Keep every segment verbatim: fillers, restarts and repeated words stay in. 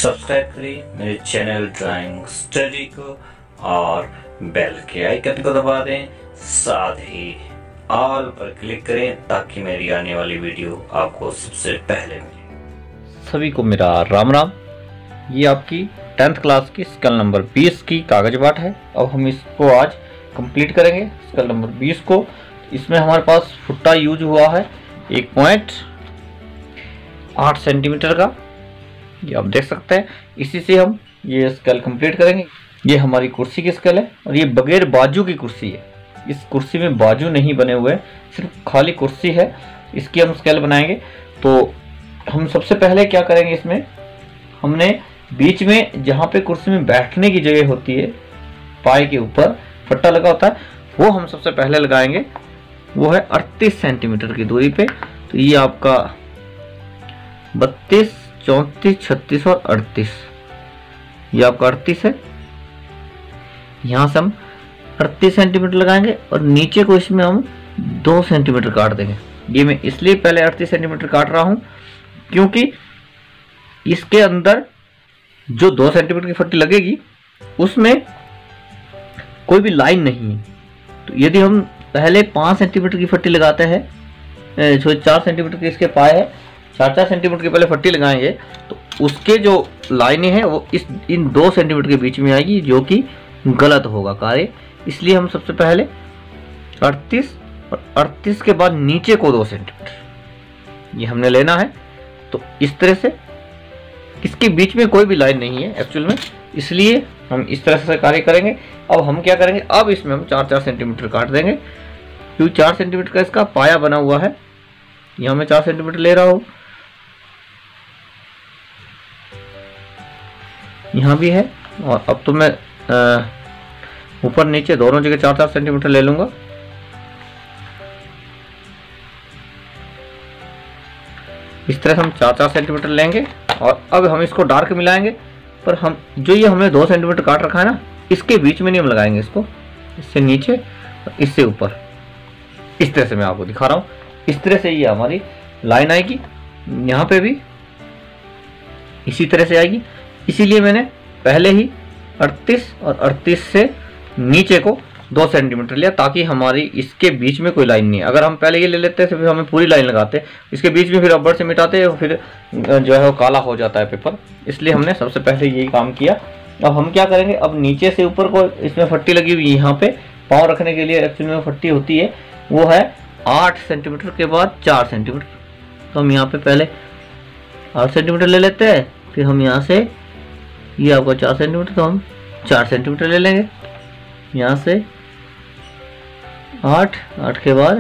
Subscribe करें मेरे channel drawing study को और बेल के आइकन को दबा दें, साथ ही ऑल पर क्लिक करें ताकि मेरी आने वाली वीडियो आपको सबसे पहले मिले। सभी को मेरा राम राम। ये आपकी टेंथ क्लास की स्केल नंबर बीस की कागज बाट है। अब हम इसको आज कंप्लीट करेंगे स्केल नंबर बीस को। इसमें हमारे पास फुट्टा यूज हुआ है एक पॉइंट आठ सेंटीमीटर का, ये आप देख सकते हैं। इसी से हम ये स्केल कंप्लीट करेंगे। ये हमारी कुर्सी की स्केल है और ये बगैर बाजू की कुर्सी है। इस कुर्सी में बाजू नहीं बने हुए, सिर्फ खाली कुर्सी है। इसकी हम स्केल बनाएंगे। तो हम सबसे पहले क्या करेंगे, इसमें हमने बीच में जहाँ पे कुर्सी में बैठने की जगह होती है, पाए के ऊपर फट्टा लगा होता है, वो हम सबसे पहले लगाएंगे। वो है अड़तीस सेंटीमीटर की दूरी पे। तो ये आपका बत्तीस, चौंतीस, छत्तीस और अड़तीस, ये आपका अड़तीस है। यहाँ से हम अड़तीस सेंटीमीटर लगाएंगे और नीचे को इसमें हम दो सेंटीमीटर काट देंगे। ये मैं इसलिए पहले अड़तीस सेंटीमीटर काट रहा हूँ क्योंकि इसके अंदर जो दो सेंटीमीटर की फट्टी लगेगी उसमें कोई भी लाइन नहीं है। तो यदि हम पहले पाँच सेंटीमीटर की फट्टी लगाते हैं, जो चार सेंटीमीटर के इसके पाए है, चार चार सेंटीमीटर की पहले फट्टी लगाएंगे तो उसके जो लाइनें हैं वो इस इन दो सेंटीमीटर के बीच में आएगी, जो कि गलत होगा कार्य। इसलिए हम सबसे पहले अड़तीस और अड़तीस के बाद नीचे को दो सेंटीमीटर ये हमने लेना है। तो इस तरह से इसके बीच में कोई भी लाइन नहीं है एक्चुअल में, इसलिए हम इस तरह से कार्य करेंगे। अब हम क्या करेंगे, अब इसमें हम चार चार सेंटीमीटर काट देंगे क्योंकि चार सेंटीमीटर का इसका पाया बना हुआ है। यहाँ मैं चार सेंटीमीटर ले रहा हूँ, यहाँ भी है। और अब तो मैं ऊपर नीचे दोनों जगह चार चार सेंटीमीटर ले लूंगा। इस तरह से हम चार चार सेंटीमीटर लेंगे और अब हम इसको डार्क मिलाएंगे। पर हम जो ये हमने दो सेंटीमीटर काट रखा है ना, इसके बीच में नहीं हम लगाएंगे इसको, इससे नीचे इससे ऊपर। इस तरह से मैं आपको दिखा रहा हूँ। इस तरह से ये हमारी लाइन आएगी, यहाँ पे भी इसी तरह से आएगी। इसीलिए मैंने पहले ही अड़तीस और अड़तीस से नीचे को दो सेंटीमीटर लिया ताकि हमारी इसके बीच में कोई लाइन नहीं है। अगर हम पहले ये ले लेते तो फिर हमें पूरी लाइन लगाते, इसके बीच में फिर रबर से मिटाते, फिर जो है वो काला हो जाता है पेपर। इसलिए हमने सबसे पहले यही काम किया। अब हम क्या करेंगे, अब नीचे से ऊपर को इसमें फट्टी लगी हुई यहाँ पे पाँव रखने के लिए एक्चुअली में फट्टी होती है, वो है आठ सेंटीमीटर के बाद चार सेंटीमीटर। तो हम यहाँ पे पहले आठ सेंटीमीटर ले लेते हैं, फिर हम यहाँ से ये आपका चार सेंटीमीटर, तो हम चार सेंटीमीटर ले लेंगे। यहाँ से आठ, आठ के बाद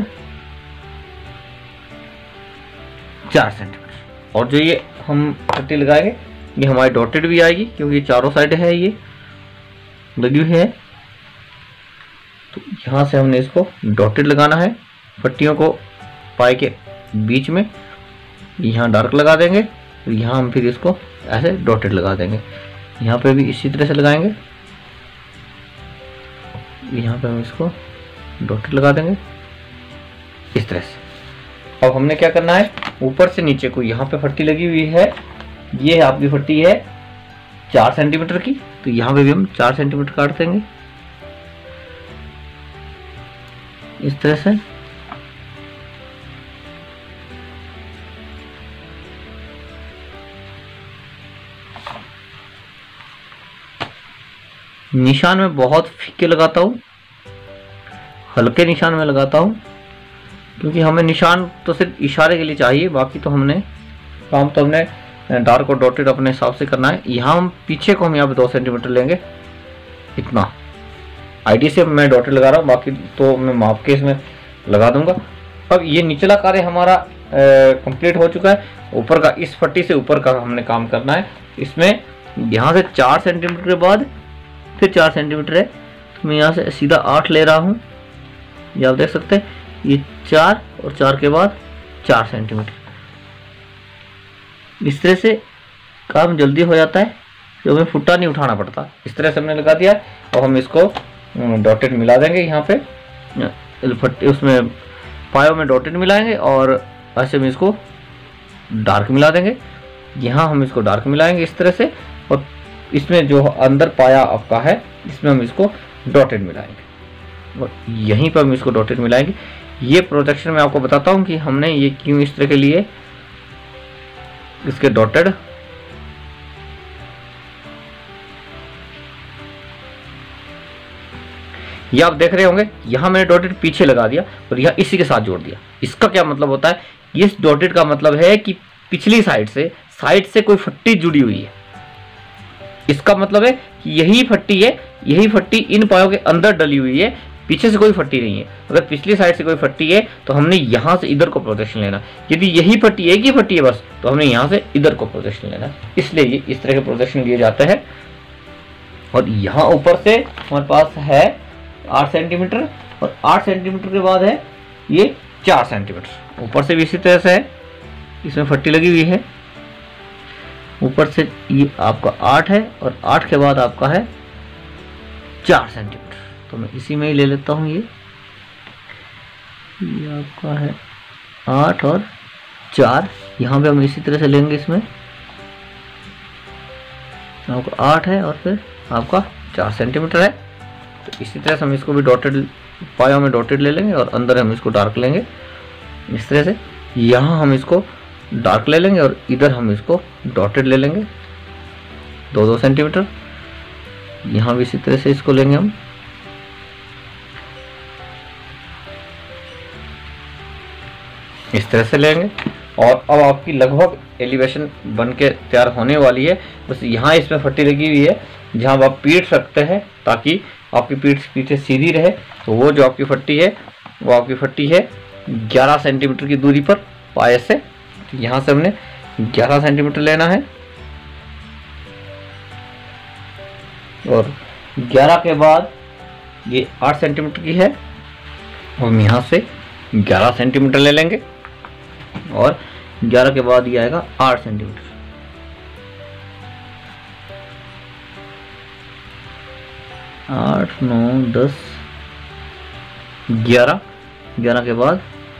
चार सेंटीमीटर। और जो ये हम पट्टी लगाएंगे ये हमारी डॉटेड भी आएगी क्योंकि चारों साइड है ये लगी हुई है। तो यहाँ से हमने इसको डॉटेड लगाना है, पट्टियों को पाए के बीच में। यहाँ डार्क लगा देंगे, तो यहाँ हम फिर इसको ऐसे डॉटेड लगा देंगे। यहाँ पे भी इसी तरह से लगाएंगे, यहाँ पे हम इसको डॉटेड लगा देंगे इस तरह से। अब हमने क्या करना है, ऊपर से नीचे को यहाँ पे फट्टी लगी हुई है, ये आपकी फट्टी है चार सेंटीमीटर की, तो यहाँ पे भी हम चार सेंटीमीटर काट देंगे इस तरह से। निशान में बहुत फीके लगाता हूँ, हल्के निशान में लगाता हूँ क्योंकि हमें निशान तो सिर्फ इशारे के लिए चाहिए, बाकी तो हमने काम तो हमने डार्क और डॉटेड अपने हिसाब से करना है। यहाँ हम पीछे को हम यहाँ पे दो सेंटीमीटर लेंगे, इतना आईडी से मैं डॉटेड लगा रहा हूँ, बाकी तो मैं माप के इसमें लगा दूंगा। अब ये निचला कार्य हमारा कंप्लीट हो चुका है। ऊपर का इस फट्टी से ऊपर का हमने काम करना है। इसमें यहाँ से चार सेंटीमीटर के बाद फिर चार सेंटीमीटर है, तो मैं यहाँ से सीधा आठ ले रहा हूँ। ये आप देख सकते हैं, ये चार और चार के बाद चार सेंटीमीटर। इस तरह से काम जल्दी हो जाता है, तो हमें फुट्टा नहीं उठाना पड़ता। इस तरह से हमने लगा दिया। और हम इसको डॉटेड मिला देंगे यहाँ पे, फट्टी उसमें पायों में डॉटेड मिलाएंगे और ऐसे में इसको डार्क मिला देंगे। यहाँ हम इसको डार्क मिलाएंगे इस तरह से। और इसमें जो अंदर पाया आपका है इसमें हम इसको डॉटेड मिलाएंगे और यहीं पर हम इसको डॉटेड मिलाएंगे। ये प्रोजेक्शन में आपको बताता हूँ कि हमने ये क्यों इस तरह के लिए इसके डॉटेड। ये आप देख रहे होंगे यहां मैंने डॉटेड पीछे लगा दिया और यह इसी के साथ जोड़ दिया। इसका क्या मतलब होता है, इस डॉटेड का मतलब है कि पिछली साइड से साइड से कोई फट्टी जुड़ी हुई है। इसका मतलब है कि यही फट्टी है, यही फट्टी इन पायों के अंदर डली हुई है, पीछे से कोई फट्टी नहीं है। अगर पिछली साइड से कोई फट्टी है तो हमने यहां से इधर को प्रोजेक्शन लेना। यदि यही फट्टी एक ही फट्टी है बस तो हमने यहां से इधर को प्रोजेक्शन लेना। इसलिए ये इस तरह के प्रोजेक्शन लिए जाते हैं। और यहाँ ऊपर से हमारे पास है आठ सेंटीमीटर और आठ सेंटीमीटर के बाद है ये चार सेंटीमीटर। ऊपर से भी इसी तरह से है, इसमें फट्टी लगी हुई है। ऊपर से ये आपका आठ है और आठ के बाद आपका है चार सेंटीमीटर। तो मैं इसी में ही ले लेता हूँ। ये ये आपका है आठ और चार, यहाँ पे हम इसी तरह से लेंगे। इसमें आपका आठ है और फिर आपका चार सेंटीमीटर है। तो इसी तरह से हम इसको भी डॉटेड पाया में डॉटेड ले लेंगे और अंदर हम इसको डार्क लेंगे इस तरह से। यहाँ हम इसको डार्क ले लेंगे और इधर हम इसको डॉटेड ले लेंगे दो दो सेंटीमीटर। यहाँ भी इसी तरह से इसको लेंगे हम। इस तरह से लेंगे और अब आपकी लगभग एलिवेशन बन के तैयार होने वाली है। बस यहाँ इसमें फट्टी लगी हुई है जहाँ आप पीठ रखते हैं ताकि आपकी पीठ पीछे सीधी रहे। तो वो जो आपकी फट्टी है वो आपकी फट्टी है ग्यारह सेंटीमीटर की दूरी पर पाए से। तो यहाँ से हमने ग्यारह सेंटीमीटर लेना है और ग्यारह के बाद ये आठ सेंटीमीटर की है। हम यहाँ से ग्यारह सेंटीमीटर ले लेंगे और ग्यारह के बाद ये आएगा आठ सेंटीमीटर। आठ नौ दस ग्यारह, ग्यारह के बाद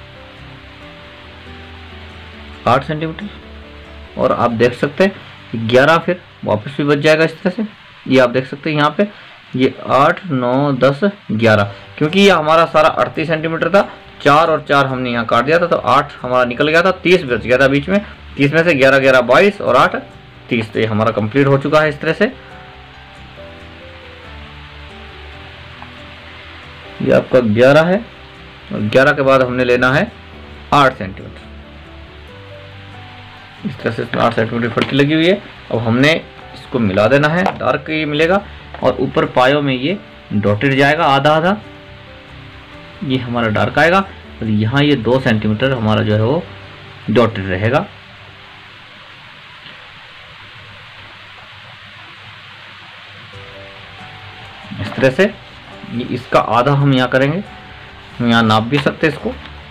आठ सेंटीमीटर। और आप देख सकते हैं ग्यारह फिर वापस भी बच जाएगा इस तरह से। ये आप देख सकते हैं यहाँ पे ये आठ नौ दस ग्यारह, क्योंकि ये हमारा सारा अड़तीस सेंटीमीटर था। चार और चार हमने यहाँ काट दिया था तो आठ हमारा निकल गया था, तीस बच गया था बीच में। तीस में से ग्यारह ग्यारह बाईस और आठ तीस। तो ये हमारा कंप्लीट हो चुका है इस तरह से। ये आपका ग्यारह है और ग्यारह के बाद हमने लेना है आठ सेंटीमीटर। इस तरह से इसमें आठ सेंटीमीटर फट्टी लगी हुई है। अब हमने इसको मिला देना है, डार्क ये मिलेगा और ऊपर पायों में ये डॉटेड जाएगा आधा आधा। ये हमारा डार्क आएगा और यहाँ ये दो सेंटीमीटर हमारा जो है वो डॉटेड रहेगा। इस तरह से ये इसका आधा हम यहाँ करेंगे। हम यहाँ नाप भी सकते हैं इसको।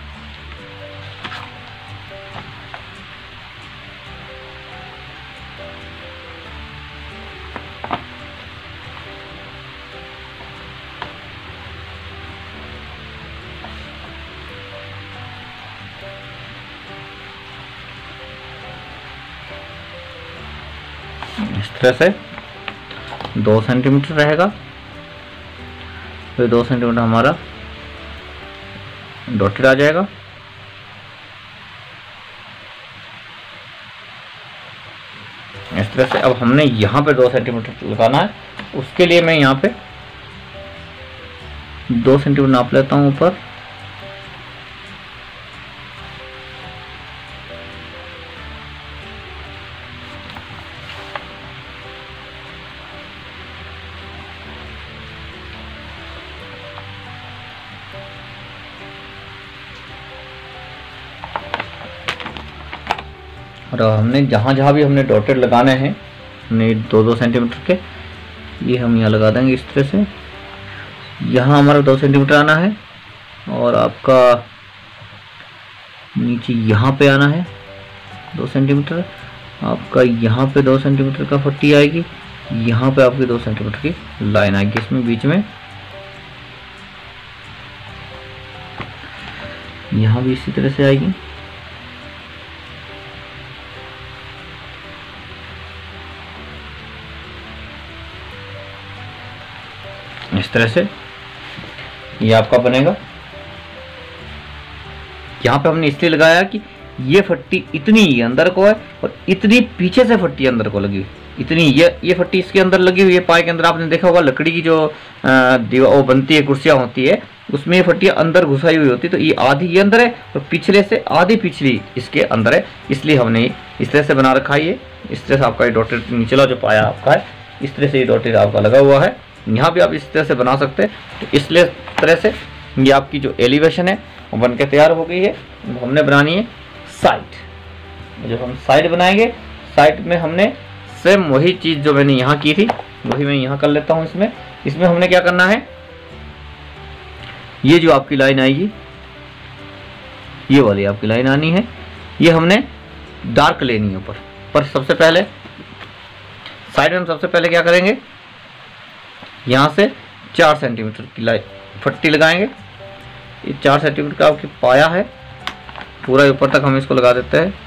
इस तरह से दो सेंटीमीटर रहेगा। फिर दो सेंटीमीटर हमारा डॉटेड आ जाएगा। इस तरह से अब हमने यहाँ पे दो सेंटीमीटर लगाना है। उसके लिए मैं यहाँ पे दो सेंटीमीटर नाप लेता हूँ ऊपर। और हमने जहाँ जहाँ भी हमने डॉटेड लगाने हैं हमने दो दो सेंटीमीटर के, ये हम यहाँ लगा देंगे इस तरह से। यहाँ हमारा दो सेंटीमीटर आना है और आपका नीचे यहाँ पे आना है दो सेंटीमीटर। आपका यहाँ पे दो सेंटीमीटर का फट्टी आएगी, यहाँ पे आपकी दो सेंटीमीटर की लाइन आएगी इसमें बीच में। यहाँ भी इसी तरह से आएगी। तरह से ये आपका बनेगा। यहाँ पे हमने इसलिए लगाया कि ये फट्टी इतनी ही अंदर को है और इतनी पीछे से फट्टी अंदर को लगी हुई, इतनी ये ये फट्टी इसके अंदर लगी हुई है। पाए के अंदर आपने देखा होगा लकड़ी की जो दीवार वो बनती है, कुर्सियाँ होती है, उसमें ये फट्टियाँ अंदर घुसाई हुई होती है। तो ये आधी ये अंदर है और पिछले से आधी पिछली इसके अंदर है, इसलिए हमने इस तरह से बना रखा है। ये इस तरह से आपका ये डॉटेड निचला जो पाया आपका है, इस तरह से ये डॉटेड आपका लगा हुआ है। यहाँ भी आप इस तरह से बना सकते हैं। तो इसलिए तरह से ये आपकी जो एलिवेशन है वो बन के तैयार हो गई है। हमने बनानी है साइड। जब हम साइड बनाएंगे, साइड में हमने सेम वही चीज़ जो मैंने यहाँ की थी वही मैं यहाँ कर लेता हूँ। इसमें इसमें हमने क्या करना है, ये जो आपकी लाइन आएगी, ये वाली आपकी लाइन आनी है, ये हमने डार्क लेनी है ऊपर। पर सबसे पहले साइड में हम सबसे पहले क्या करेंगे, यहाँ से चार सेंटीमीटर की लाइन फट्टी लगाएंगे। ये चार सेंटीमीटर का आपकी पाया है, पूरा ऊपर तक हम इसको लगा देते हैं।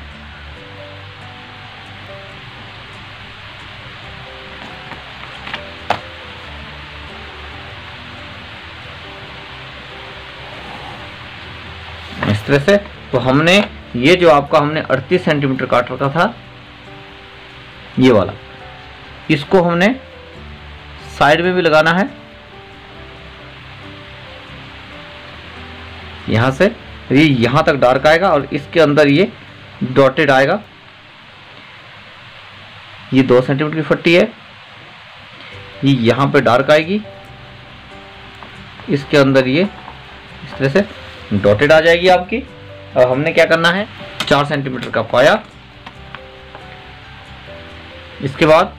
इस तरह से। तो हमने ये जो आपका हमने अड़तीस सेंटीमीटर काट रखा था, ये वाला, इसको हमने साइड में भी लगाना है। यहां से ये यहां तक डार्क आएगा और इसके अंदर ये डॉटेड आएगा। ये दो सेंटीमीटर की फट्टी है, ये यहां पे डार्क आएगी, इसके अंदर ये इस तरह से डॉटेड आ जाएगी आपकी। और हमने क्या करना है, चार सेंटीमीटर का पाया, इसके बाद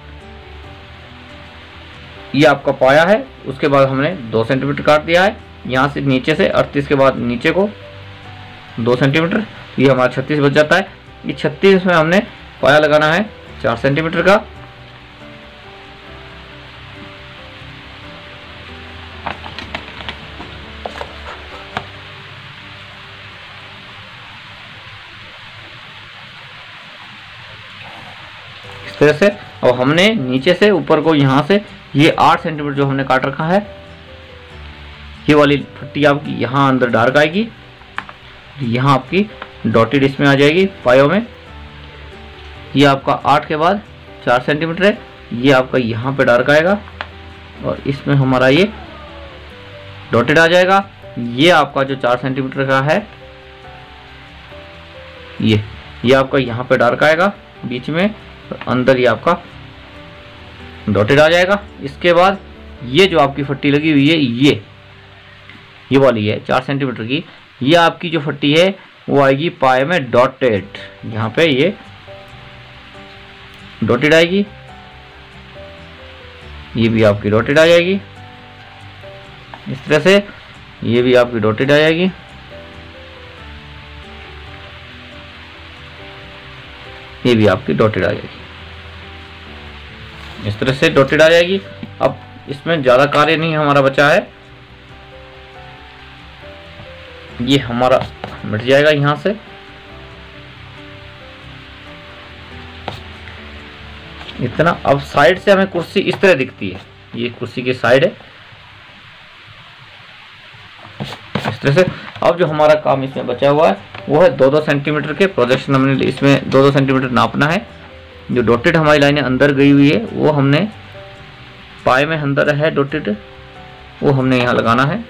ये आपका पाया है, उसके बाद हमने दो सेंटीमीटर काट दिया है। यहाँ से नीचे से अड़तीस के बाद नीचे को दो सेंटीमीटर, ये हमारा छत्तीस बच जाता है। ये छत्तीस में हमने पाया लगाना है चार सेंटीमीटर का। इस तरह से। और हमने नीचे से ऊपर को यहाँ से ये आठ सेंटीमीटर जो हमने काट रखा है, ये वाली फट्टी आपकी यहाँ अंदर डार्क आएगी, यहाँ आपकी डॉटेड इसमें आ जाएगी पायों में। ये आपका आठ के बाद चार सेंटीमीटर है, ये आपका यहाँ पे डार्क आएगा और इसमें हमारा ये डॉटेड आ जाएगा। ये आपका जो चार सेंटीमीटर का है, ये ये आपका यहाँ पे डार्क आएगा बीच में, अंदर ये आपका डॉटेड आ जाएगा। इसके बाद ये जो आपकी फट्टी लगी हुई है, ये ये वाली है चार सेंटीमीटर की, ये आपकी जो फट्टी है वो आएगी पाए में डॉटेड। यहाँ पे ये डॉटेड आएगी, ये भी आपकी डॉटेड आ जाएगी इस तरह से, ये भी आपकी डॉटेड आ जाएगी। ये भी आपकी डॉटेड आ जाएगी इस तरह से, डॉटेड आ जाएगी। अब इसमें ज़्यादा कार्य नहीं हमारा बचा है, ये हमारा मिट जाएगा यहाँ से। इतना। अब साइड से हमें कुर्सी इस तरह दिखती है, ये कुर्सी की साइड है इस तरह से। अब जो हमारा काम इसमें बचा हुआ है वो है दो दो सेंटीमीटर के प्रोजेक्शन। हमने इसमें दो दो सेंटीमीटर नापना है। जो डॉटेड हमारी लाइनें अंदर गई हुई है वो हमने पाए में अंदर है डॉटेड, वो हमने यहाँ लगाना है।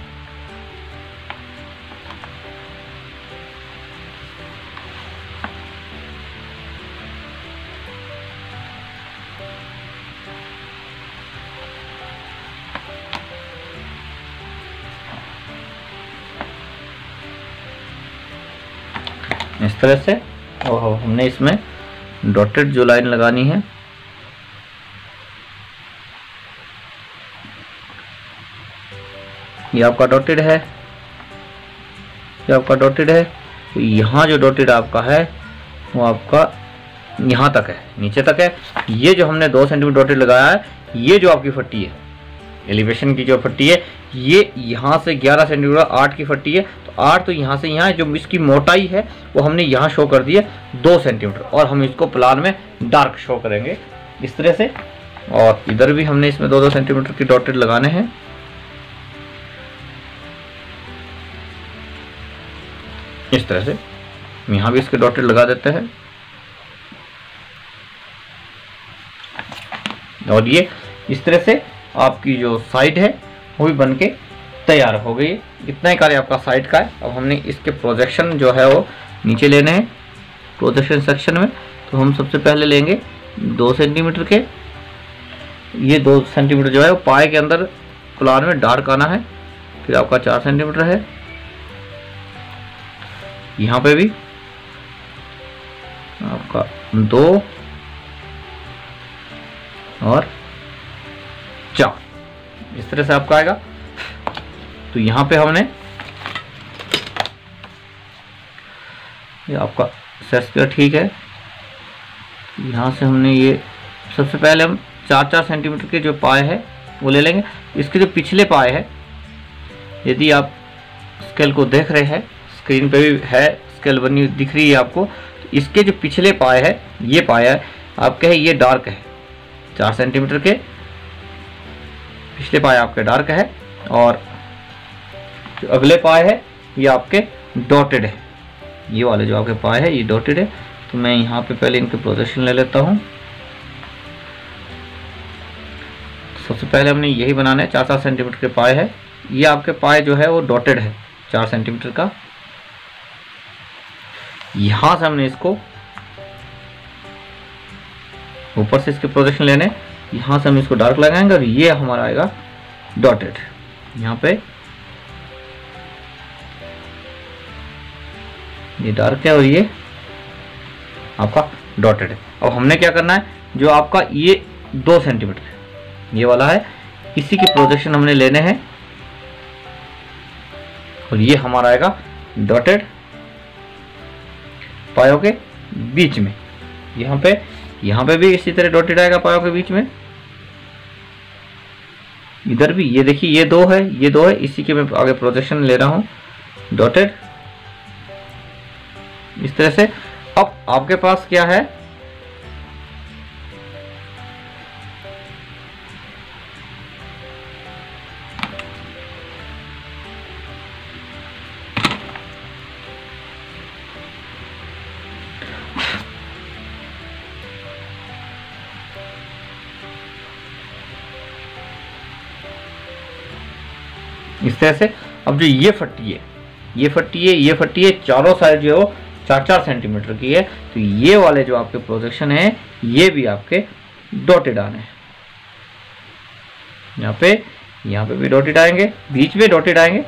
इस तरह से। और हमने इसमें डॉटेड जो लाइन लगानी है, ये आपका डॉटेड है, ये आपका डॉटेड है। तो यहाँ जो डॉटेड आपका है वो आपका यहाँ तक है, नीचे तक है। ये जो हमने दो सेंटीमीटर डॉटेड लगाया है, ये जो आपकी फट्टी है एलिवेशन की जो फट्टी है, ये यहाँ से ग्यारह सेंटीमीटर आठ की फट्टी है। तो आठ तो यहाँ से यहाँ है, जो इसकी मोटाई है वो हमने यहाँ शो कर दी है दो सेंटीमीटर, और हम इसको प्लान में डार्क शो करेंगे इस तरह से। और इधर भी हमने इसमें दो दो सेंटीमीटर की डॉटेड लगाने हैं। इस तरह से यहाँ भी इसके डॉटेड लगा देते हैं। और ये इस तरह से आपकी जो साइड है वो भी बन के तैयार हो गई। इतना ही कार्य आपका साइड का है। अब हमने इसके प्रोजेक्शन जो है वो नीचे लेने हैं प्रोजेक्शन सेक्शन में। तो हम सबसे पहले लेंगे दो सेंटीमीटर के, ये दो सेंटीमीटर जो है वो पाए के अंदर प्लान में डार्क आना है। फिर आपका चार सेंटीमीटर है, यहाँ पे भी आपका दो और चार, इस तरह से आपका आएगा। तो यहाँ पे हमने ये आपका सेट स्क्वायर ठीक है। यहाँ से हमने ये सबसे पहले हम चार चार सेंटीमीटर के जो पाए है वो ले लेंगे। इसके जो पिछले पाए है, यदि आप स्केल को देख रहे हैं, स्क्रीन पे भी है स्केल बनी दिख रही है आपको, तो इसके जो पिछले पाए है, ये पाया है आपके है ये डार्क है, चार सेंटीमीटर के पिछले पाए आपके डार्क है। और जो अगले पाए है ये आपके डॉटेड है, ये वाले जो आपके पाए है ये डॉटेड है। तो मैं यहाँ पे पहले इनके प्रोजेक्शन ले लेता हूँ। सबसे पहले हमने यही बनाना है, चार चार सेंटीमीटर के पाए है। ये आपके पाए जो है वो डॉटेड है चार सेंटीमीटर का। यहां से हमने इसको ऊपर से इसके प्रोजेक्शन लेने, यहां से हम इसको डार्क लगाएंगे और ये हमारा आएगा डॉटेड। यहाँ पे ये डार्क है और ये आपका डॉटेड है। अब हमने क्या करना है, जो आपका ये दो सेंटीमीटर ये वाला है, इसी के प्रोजेक्शन हमने लेने हैं और ये हमारा आएगा डॉटेड पायों के बीच में। यहाँ पे यहाँ पे भी इसी तरह डॉटेड आएगा पायों के बीच में। इधर भी ये देखिए ये दो है, ये दो है, इसी के मैं आगे प्रोजेक्शन ले रहा हूँ डॉटेड इस तरह से। अब आपके पास क्या है, इस तरह से। अब जो ये फट्टी है, ये फट्टी है, ये फट्टी है, चारों साइड जो है चार चार सेंटीमीटर की है। तो ये वाले जो आपके प्रोजेक्शन है ये भी आपके डॉटेड आने हैं। यहाँ पे यहाँ पे भी डॉटेड आएंगे, बीच में डॉटेड आएंगे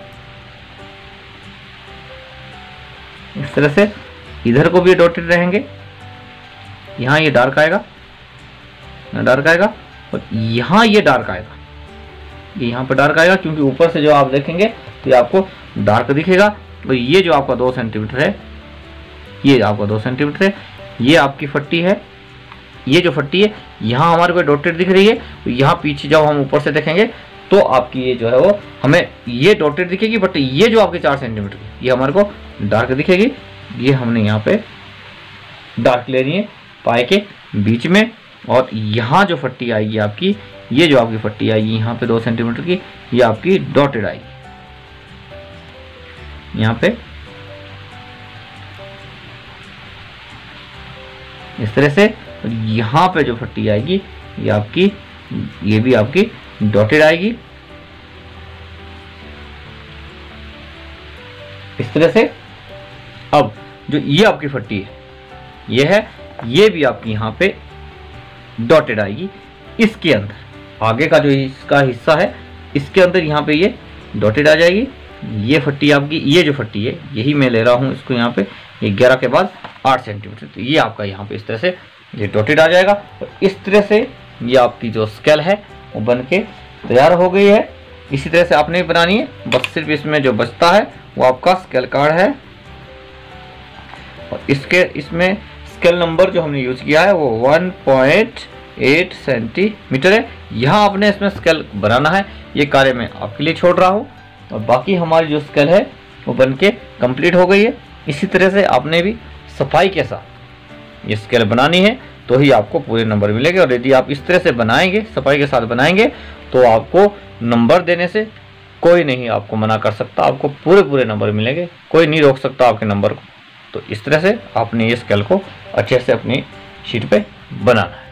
इस तरह से। इधर को भी डॉटेड रहेंगे, यहाँ ये डार्क आएगा, डार्क आएगा और यहाँ ये डार्क आएगा, ये यहाँ पे डार्क आएगा क्योंकि ऊपर से जो आप देखेंगे तो ये आपको डार्क दिखेगा। तो ये जो आपका दो सेंटीमीटर है, ये आपका दो सेंटीमीटर है, ये आपकी फट्टी है। ये जो फट्टी है यहाँ हमारे को डॉटेड दिख रही है, तो यहाँ पीछे जब हम ऊपर से देखेंगे तो आपकी ये जो है वो हमें ये डॉटेड दिखेगी, बट ये जो आपकी चार सेंटीमीटर की ये हमारे को डार्क दिखेगी। ये हमने यहाँ पे डार्क लेनी है पाए के बीच में। और यहाँ जो फट्टी आएगी आपकी, ये जो आपकी फट्टी आएगी यहाँ पे दो सेंटीमीटर की, ये आपकी डॉटेड आएगी यहाँ पे इस तरह से। और यहाँ पे जो फट्टी आएगी ये आपकी, ये भी आपकी डॉटेड आएगी इस तरह से। अब जो ये आपकी फट्टी है ये है, ये भी आपकी यहाँ पे डॉटेड आएगी इसके अंदर। आगे का जो इसका हिस्सा है इसके अंदर यहाँ पे ये डॉटेड आ जाएगी। ये फट्टी आपकी, ये जो फट्टी है यही मैं ले रहा हूँ इसको यहाँ पे, ये ग्यारह के बाद आठ सेंटीमीटर, तो ये आपका यहाँ पे इस तरह से ये डॉटेड आ जाएगा। और इस तरह से ये आपकी जो स्केल है वो बन के तैयार हो गई है। इसी तरह से आपने बनानी है, बस सिर्फ इसमें जो बचता है वो आपका स्केल कार्ड है। और इसके इसमें स्केल नंबर जो हमने यूज किया है वो वन पॉइंट एट सेंटीमीटर है। यहाँ आपने इसमें स्केल बनाना है, ये कार्य मैं आपके लिए छोड़ रहा हूँ। और बाकी हमारी जो स्केल है वो बनके कंप्लीट हो गई है। इसी तरह से आपने भी सफाई के साथ ये स्केल बनानी है तो ही आपको पूरे नंबर मिलेंगे। और यदि आप इस तरह से बनाएंगे, सफाई के साथ बनाएंगे, तो आपको नंबर देने से कोई नहीं आपको मना कर सकता, आपको पूरे पूरे नंबर मिलेंगे, कोई नहीं रोक सकता आपके नंबर को। तो इस तरह से आपने ये स्केल को अच्छे से अपनी शीट पे बनाना है।